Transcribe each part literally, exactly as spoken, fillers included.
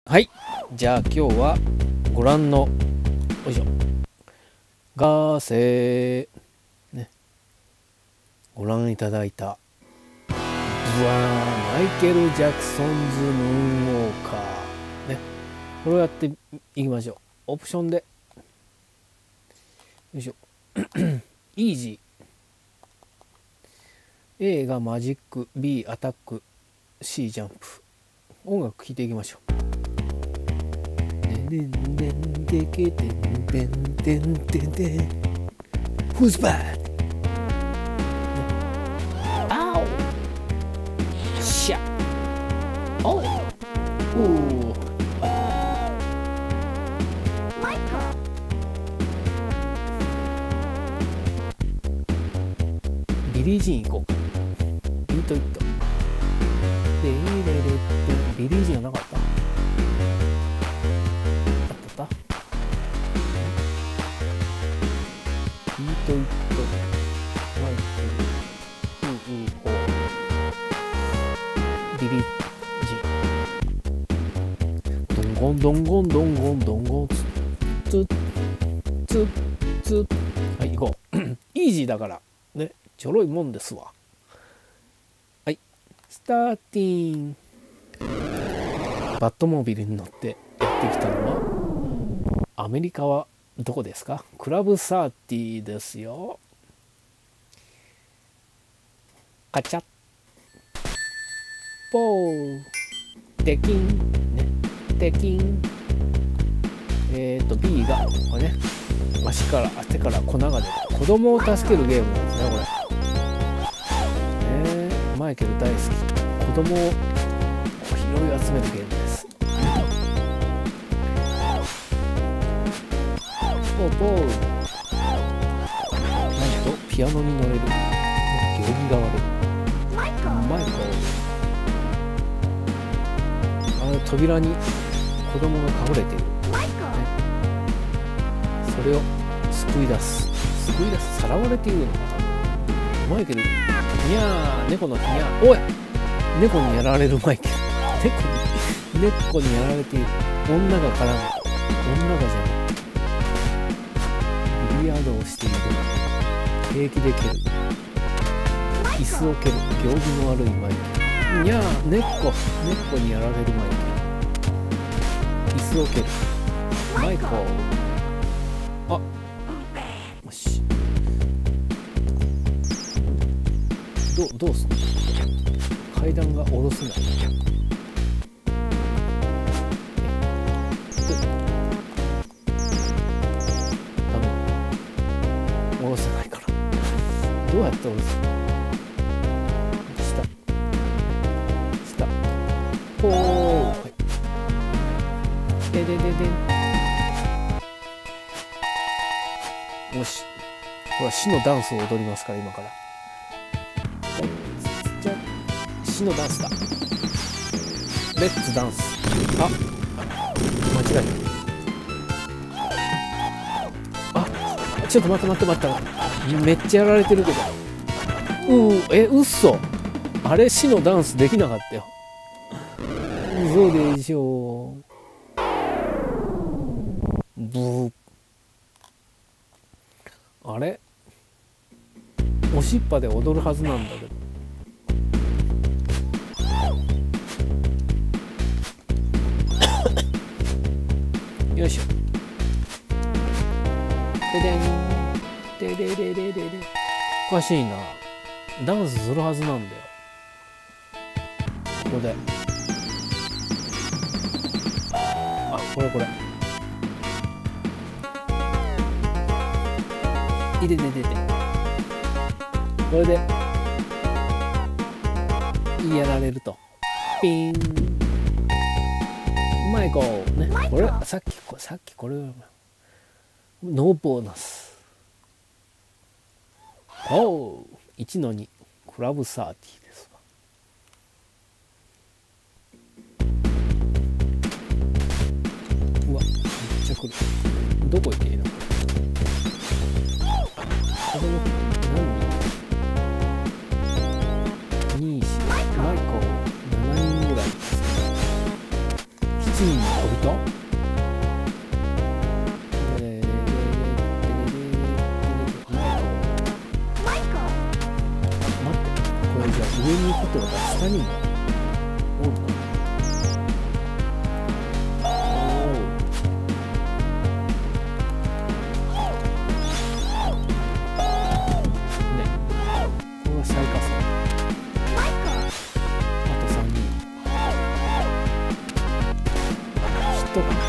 はい、じゃあ今日はご覧のよいしょガーセーねご覧いただいたブワーマイケル・ジャクソンズ・ムーンウォーカーね、これをやっていきましょう。オプションでよいしょイージー A がマジック B アタック C ジャンプ。音楽聴いていきましょう。でんでんでけてんでんでんでんでん Who's bad? あおしゃおうおービリー・ジーン行こうか。ビート・イットでレレレってビリー・ジーンはなかった？あったビート・イットマイケルウーウーオービリー・ジーンドンゴンドンゴンドンゴンドンゴンツッツッツッはい行こうイージーだからね、ちょろいもんですわ。はい、スターティーン。バットモービルに乗ってやってきたのはアメリカはどこですか？クラブサーティーですよ。カチャッポーテキンねテキンえっ、ー、と B がこれね、足から手から粉が出る子供を助けるゲームなんですねこれ。マイケル大好き、子供を拾い集めるゲームです。ポーポーなんとピアノに乗れる、行儀が悪いマイケル。あの扉に子供が隠れている、ね、それを救い出す救い出すさらわれているのかな。マイケルにゃー猫のにゃーおい猫にやられるマイケル猫に猫にやられている。女が絡む女が邪魔。ビリヤードをしている平気で蹴る椅子を蹴る行儀の悪いマイケル。にゃー猫猫にやられるマイケル椅子を蹴るマイコー。あよしどう、どうすんの階段が下ろせない。多分下ろせないからどうやって下ろすの？下下ほー、はい、ででででよし、これは死のダンスを踊りますから今から。死のダンスだ。レッツダンス。あ、間違えた。あ、ちょっと待って待って待って。めっちゃやられてるけど。うー、え、うっそ。あれ死のダンスできなかったよ。嘘でしょう。ブー。あれおしっぱで踊るはずなんだけど。よいしょ。ででんでででででで。おかしいな。ダンスするはずなんだよ。ここで。あ、これこれ。いでででで。これでやられると。ピーン。マイコーね、これさっきさっきこれノーボーナス。おういちのにクラブサーティーですわ。うわめっちゃ来る。どこ行っていいの？子供何人？にマイコーななにんぐらいですか。しちにんた？上に行くってことは下にもおるの？おお。ね、これは最下層。あとさんにん。ヒットかな。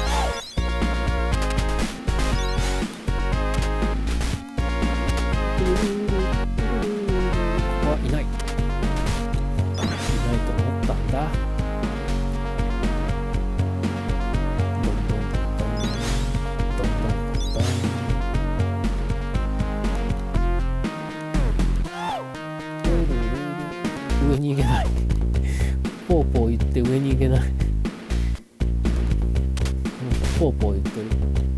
ここはいない。上に行けない。ポーポー言って上に行けない。ポーポー言ってる。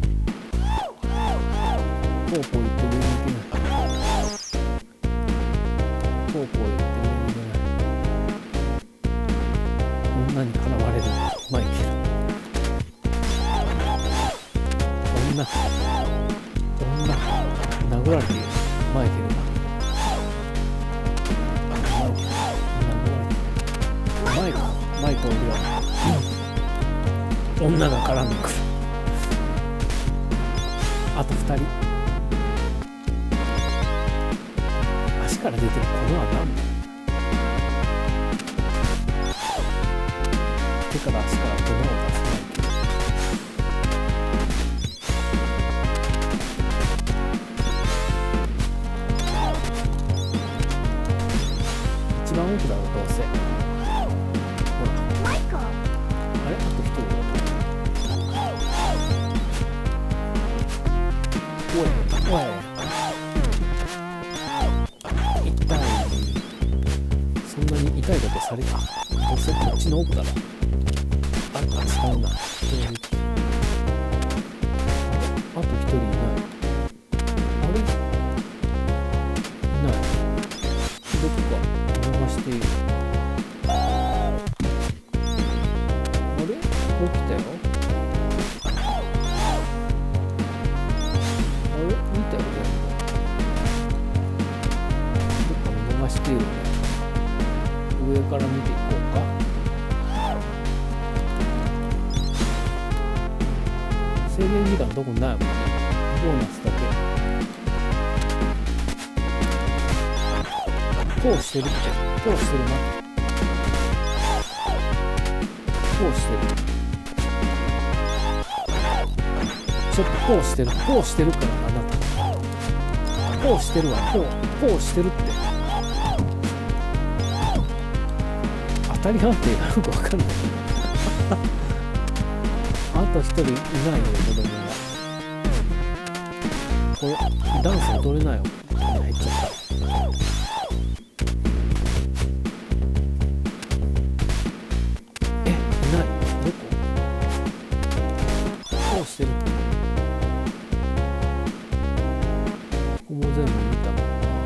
ポーポー言って上に行けない。ポーポー言って上に行けない。女に絡まれるマイケル。女女殴られているマイケルが。マイクマイクを見ろ。女が絡んでくる。あとふたり。足から出てるこのは何だ？手から足から粉を出さないけど。一番奥だろどうせ。ほら。あれあと一人だ。おいおい。痛い。そんなに痛いことされた。どうせこっちの奥だろ。あ、違うな。あと一人いない。あれいない。どこか流している。あれ起きたよ。あれ見たよ、全部。どっか見逃しているね。上から見ていこうか。制限時間どこにないもんね。ボーナスだけ。こうしてるって。こうしてるな。こうしてる。ちょっとこうしてる。こうしてるからあなた。こうしてるわ。こう。こうしてるって。当たり判定がよくわかんない。あと一人いないよ、子供が。これ、ダンス踊れないよ。入っちゃった。え、いない。どこ？こうしてる。ここも全部見たもんな。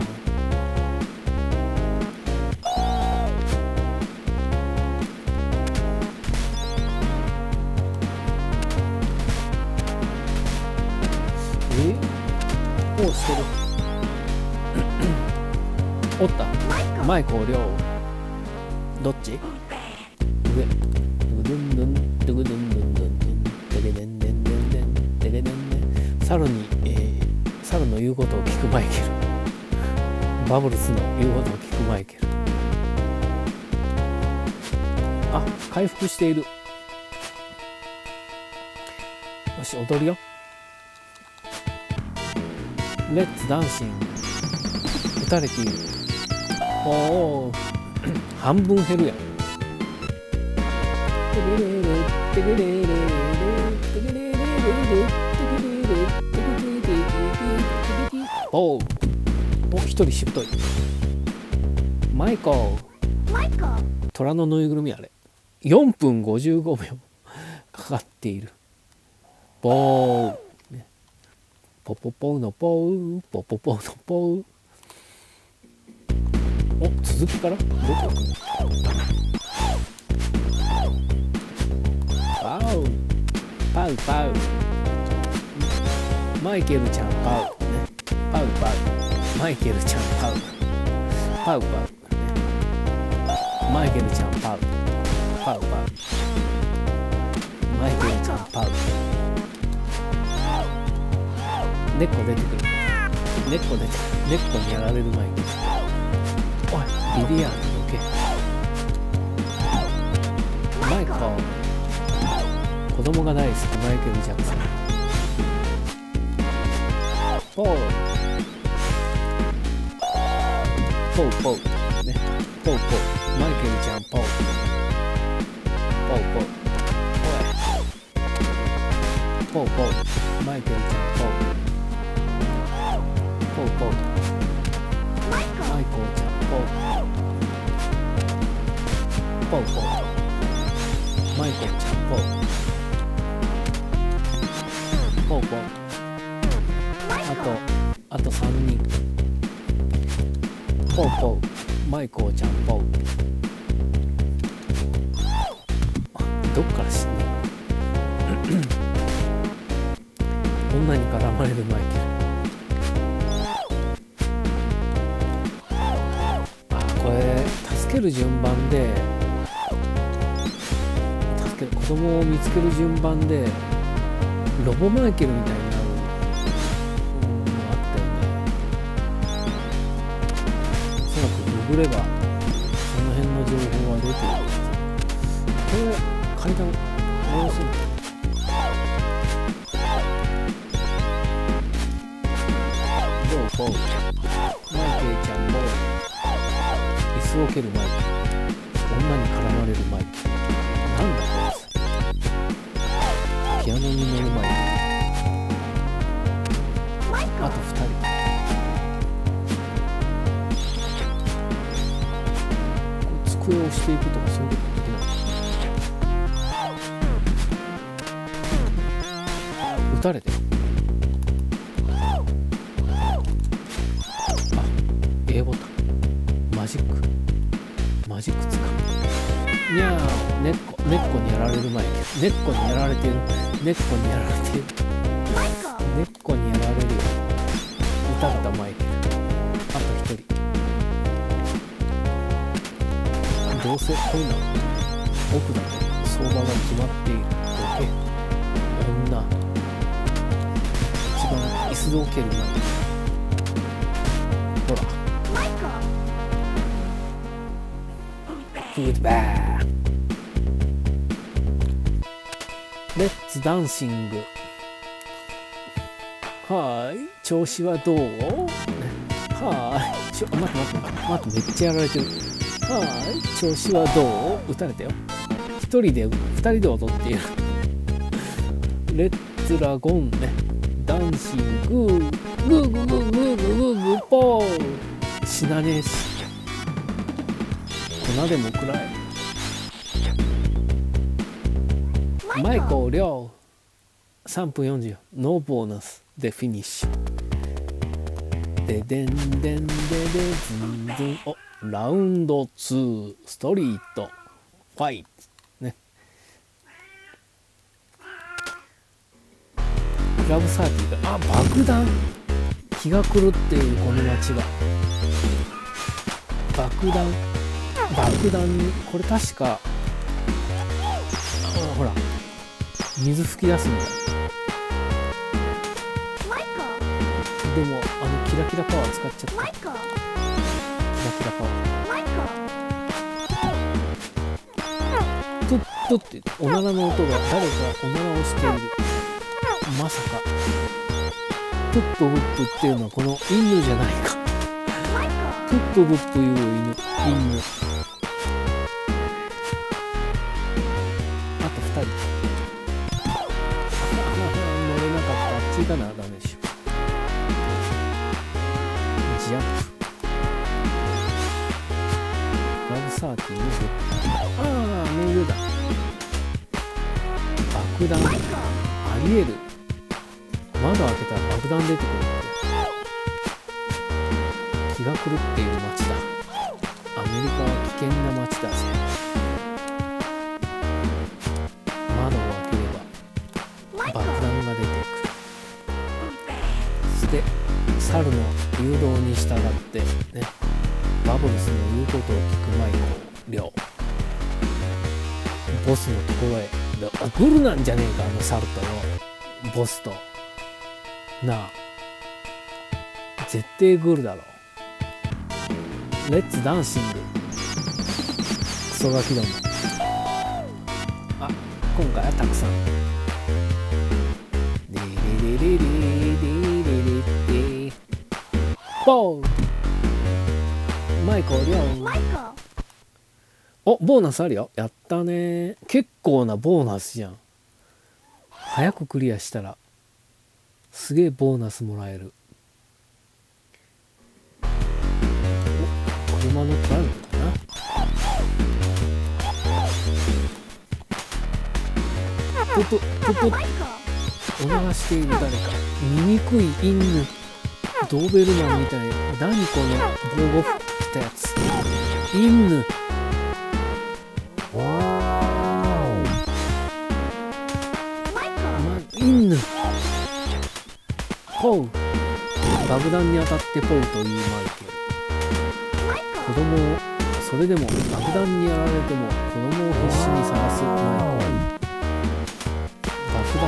こうしてる。おった。マイコー両どっち？上。ドゥンドゥンドゥグドゥンドゥンドゥンドゥンデレデンデンデンデンデレデンデン。猿に、えー、猿の言うことを聞くマイケル。バブルスの言うことを聞くマイケル。あ、回復している。よし、踊るよ。レッツダンシング。打たれている。おお半分減るやん。おおお、一人しぶとい。マイコー。虎のぬいぐるみあれ。よんぷんごじゅうごびょうかかっている。ボー。ポポポのポー、ポポポのポー。お、続きからどこ行くの？わお。 パウパウマイケルちゃんパウねパウパウマイケルちゃんパウパウパウマイケルちゃんパウパウパウマイケルちゃんパウ猫出てくる猫出てくる猫にやられるマイケルおいビリヤードどけマイコ子供が大好きマイケル・ジャクソンポーポーポーねポーポーマイケルちゃんポーポーポーポーポーマイケルちゃんポーポーポーマイコちゃんポーポーポーマイケルちゃんポーポーポーあとあとさんにんポーポーマイコちゃんポーどっから知んねん女に絡まれるマイケルあこれ助ける順番で助ける子供を見つける順番でロボマイケルみたいになるのあったよね。おそらくググればその辺の情報は出てる。これ階段下ろせる。どうこうマイケルちゃんも椅子を蹴るマイケル女に絡まれるマイケルなんだこいつピアノに乗る前にあとふたり机を押していくとかそういうことできない撃たれてるあ A ボタンマジックマジック使うにゃー根っこ根っこにやられる前に根っこにやられてる根っこにやられてる根っこにやられるよ撃たれたマイケルあとひとりどうせこういうの奥だと相場が決まっているどけ女一番椅子を蹴る前にほらグッバーレッツダンシングはーい調子はどうはーいちょ待って待って待って待ってめっちゃやられてるはーい調子はどう撃たれたよ一人で二人で踊っているレッツラゴンねダンシンググーグーグーグーグーグーグーポー死なねえし粉でもくらえマイコリョウさんぷんよんじゅうノーボーナスでフィニッシュででんでんででずんずんおラウンドツーストリートファイトねクラブサーティーがあ爆弾気が狂っているこの街が爆弾爆弾にこれ確かほら水吹き出すんだでもあのキラキラパワー使っちゃったキラキラパワートゥットゥっておならの音が誰かおならをしているまさかトゥップブップっていうのはこの犬じゃないかトゥップブップいう犬犬あとふたり乗れなかったあっち行かなダメでしょジャンプラブサーティーのセットああメールだ爆弾ありえる窓開けたら爆弾出てくるって気が狂っている街だアメリカは危険な街だぜ窓を開ければ猿の誘導に従ってね、バブルスの言うことを聞くマイコ亮、ボスのところへグルなんじゃねえか、あの猿とよ、ボスとなあ、絶対グルだろ。レッツダンシング、クソガキども。あ、今回はたくさん。リリリリリリリリリボーマイコリョン。お、ボーナスあるよ。やったね。結構なボーナスじゃん。早くクリアしたらすげえボーナスもらえる。お、車乗ってあるのかな。ププププおならしている誰か。醜い犬、ドーベルマンみたいな。何この防護服着たやつ。犬。犬。ポウ。爆弾に当たってポウというマイケル。子供を、それでも爆弾にやられても子供を必死に探すマイケル。爆弾。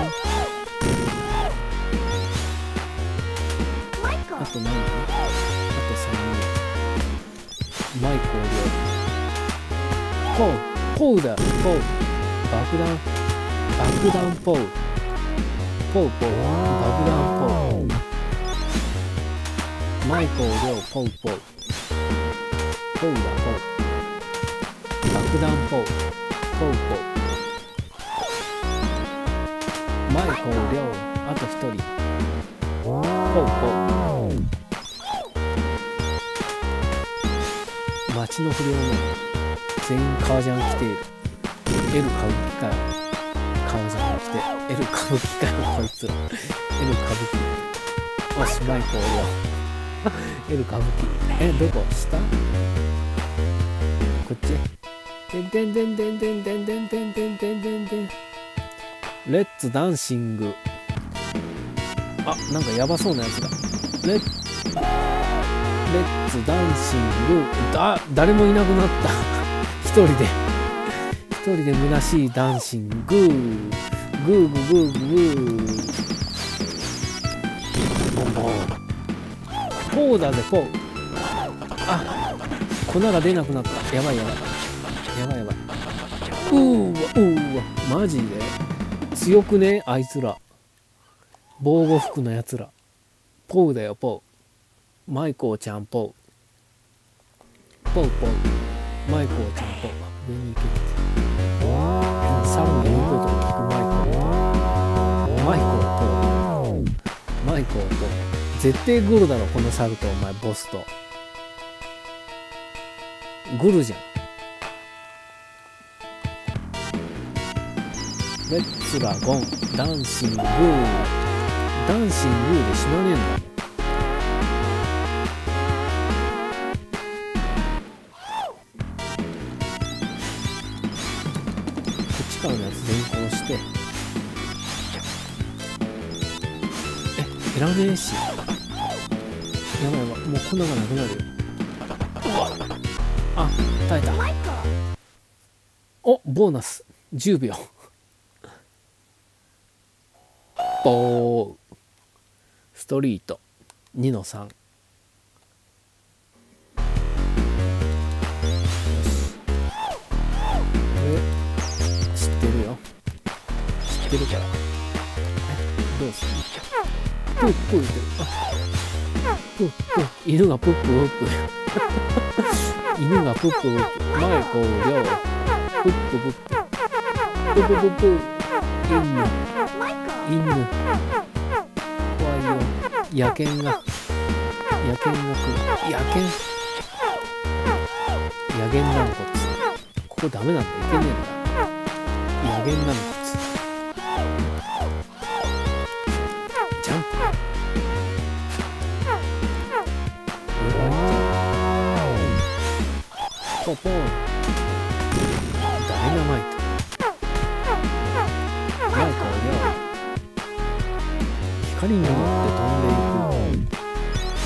あと何人？あとさんにん。マイコーで。ポウ。ポウだ。ポウ。爆弾。爆弾ポウ。ポウポウ。爆弾ポウ。マイコーでポウポウ。ポウだポウ。爆弾ポウ。ポウポウ。マイコーりょう。あとひとり。ポウポウ。街の不良も全員革ジャン着ている。L 歌舞伎かよ。革ジャン着て L 歌舞伎かよ、こいつら。L 歌舞伎。おしまいこうよ。L 歌舞伎。え、どこ？下？こっち？でんでんでんでんでんでんでんでんでんでんでんでん。レッツダンシング。あ、なんかやばそうなやつだ。レッツレッツダンシング。だ、誰もいなくなった。一人で。一人で虚しいダンシング。グー。グーグーグーグー。ポーだぜ、ポー。あ、粉が出なくなった。やばいやばい。やばいやばい。うーわ、うーわ。マジで強くね、あいつら。防護服のやつら。ポーだよ、ポー。マイコーちゃんポー。ポーポー。マイコーちゃんポー。上に行けって。猿の言うことを聞くマイコー。マイコーポー。マイコーポー。絶対グルだろ、この猿とお前、ボスと。グルじゃん。レッツラゴン。ダンシングー。ダンシングーで死なねえんだ。のやつ全殺して、え、いらねえし、やばいやばい、もう粉がなくなるよ。あ、耐えた。お、ボーナスじゅうびょう。ボーストリートにのさん。知ってるから。え、どうする？プップーって、あ、プップー、犬がプップープー。犬がプップープー。マイコーりょう。プッププップ。プッププップ。犬。犬。怖いよ。野犬が。野犬が来る。野犬。野犬軟骨。ここダメなんだ。いけねえんだ。野犬軟骨。ジャンプ。ポポーン。ダイナマイト。マイカーで光に乗って飛んでいく。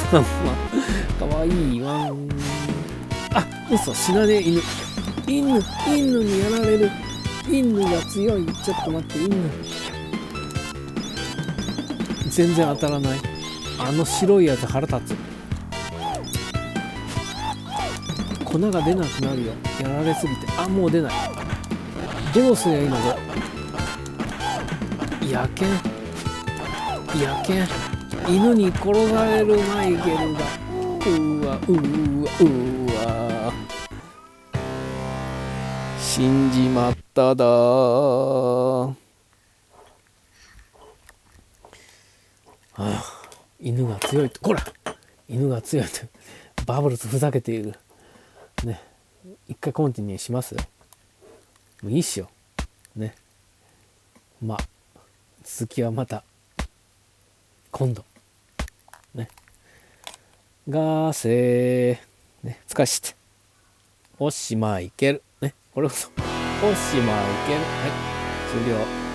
まんまかわいいワン。あ、嘘、死なねえ犬。犬犬にやられる。犬が強い。ちょっと待って、犬全然当たらない。あの白いやつ腹立つ。粉が出なくなるよ、やられすぎて。あ、もう出ない。どうすりゃいいのぞ。やけんやけん、犬に殺されるマイケルが。うわうわうわ、死んじまっただー。はあ、犬が強いと、こら犬が強いとバブルスふざけているね。一回コンティニューします。もういいっしょね。まあ続きはまた今度ね。ガーセーね、つかしておしまいけるね。これこそおしまいける。はい、終了。